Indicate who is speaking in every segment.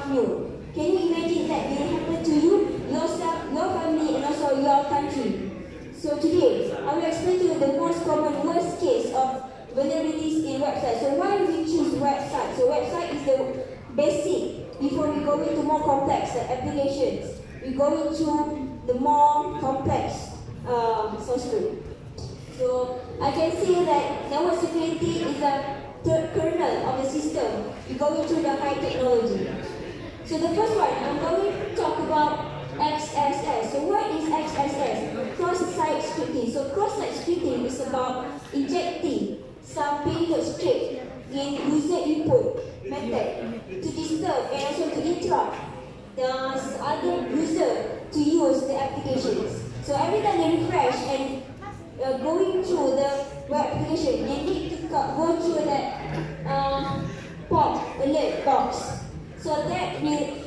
Speaker 1: stuff new. Can you imagine that will happen to you, yourself, your family, and also your country? So today, I will explain to you the most common worst case of vulnerabilities in websites. So why we choose website? So website is the basic before we go into more complex applications. We go into the more complex source code. So I can say that network security is a kernel of the system. We go into the high technology. So the first one, I'm going to talk about XSS. So what is XSS? Cross-site scripting. So cross-site scripting is about injecting some payload script in user input method to disturb and also to interrupt the other user to use the applications. So every time they refresh and going through the web application, they need to go through that pop alert box. So that will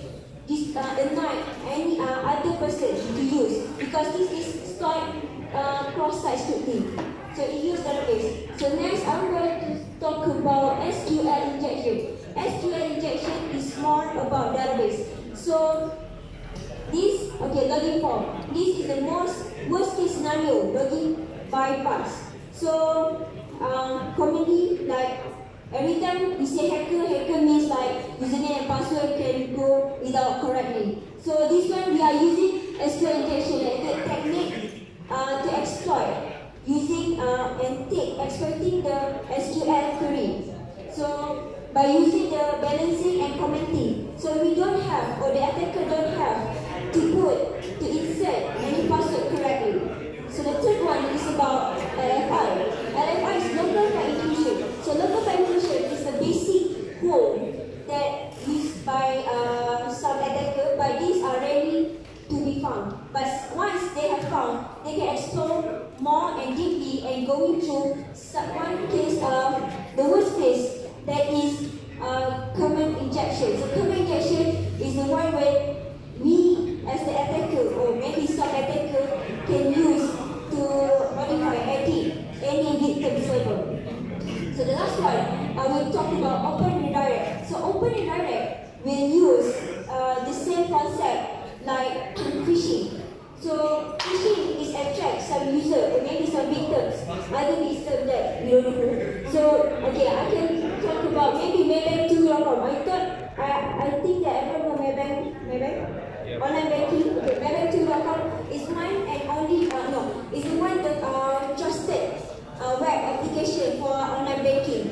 Speaker 1: annoy any other person to use, because this is stored cross-site scripting. So it uses database. So next I'm going to talk about SQL injection. SQL injection is more about database. So this, login form. This is the worst case scenario, login bypass. So commonly, like every time we say hacker means like username and password can go without correctly. So this one we are using SQL injection as a technique to exploit using exploiting the SQL query. So by using the balancing and commenting, so we don't have, or the attacker don't have to insert any password correctly. So the third one is about LFI. LFI is local file inclusion. So local file inclusion is the basic hole that used by some attacker, but these are rarely to be found. But once they have found, they can explore more and deeply and go into one case of the worst case, that is command injection. So command injection is the one where we as the attacker, or maybe some attacker, can use to modify, edit any victim server. So the last one, I will talk about open redirect. So open redirect will use the same concept like phishing. So phishing is attract some user or maybe some victims, other victims that we don't know. So I can talk about maybe Maybank2.com. I think that everyone know Maybank. Online banking. Maybank2.com is one and only is the one that trusted web application for online banking.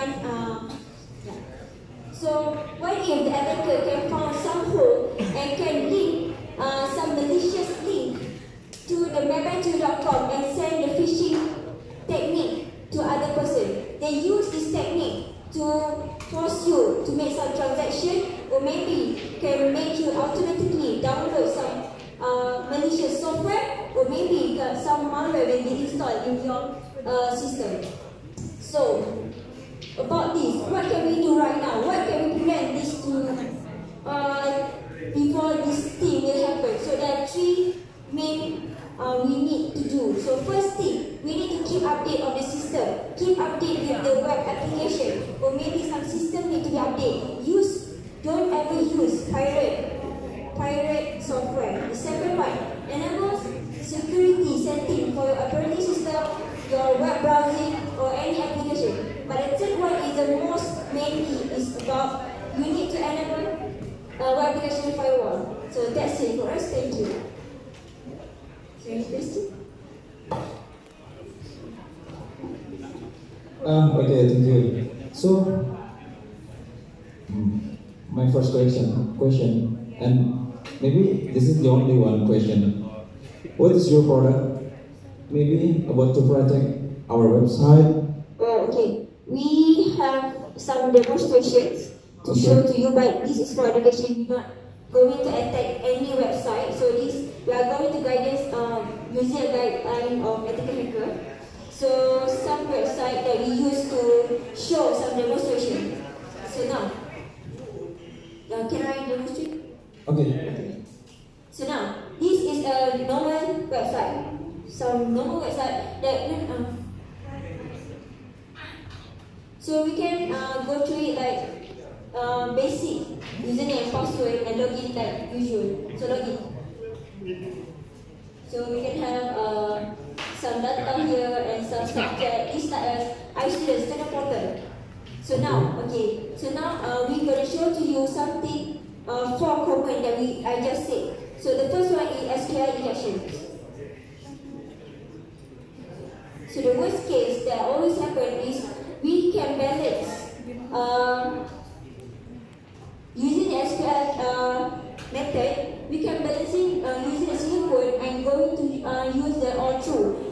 Speaker 1: So what if the attacker can find some hole and can link some malicious link to the Maybank2.com and send the phishing technique to other person? They use this technique to force you to make some transaction, or maybe can make you automatically download some malicious software, or maybe some malware will be installed in your system. So about this, what can we do right now? What can we prevent this to before this thing will happen? So there are three main we need to do. So first thing, we need to keep update on the system. Keep update with the web application, or maybe some system need to be updated. Don't ever use pirate software. The second one, enable security setting for your operating system, your web browsing, or any application. But the third one is the most mainly is about you need to enable web application firewall. So that's it for us. Thank you. Any question?
Speaker 2: Okay, thank you. So, my first question, and maybe this is the only one question. What is your product? Maybe about to protect our website?
Speaker 1: Okay. We have some demonstrations to show to you, but this is for education. We're not going to attack any website. So we are going to guidance using a guideline of ethical hacker. So some website that we use to show some demonstration. So now, can I demonstrate?
Speaker 2: Okay.
Speaker 1: So now, this is a normal website. Some normal website that so we can go through it like basic username, password, and login like usual. So login. So we can have some data here and some subject. It's like a iStudent student portal. So now, okay. So now we're going to show to you something, 4 common that I just said. So the first one is SQL injection. So the worst case that always happen is we can balance using SQL method. We can balancing using a single code and going to use the all true.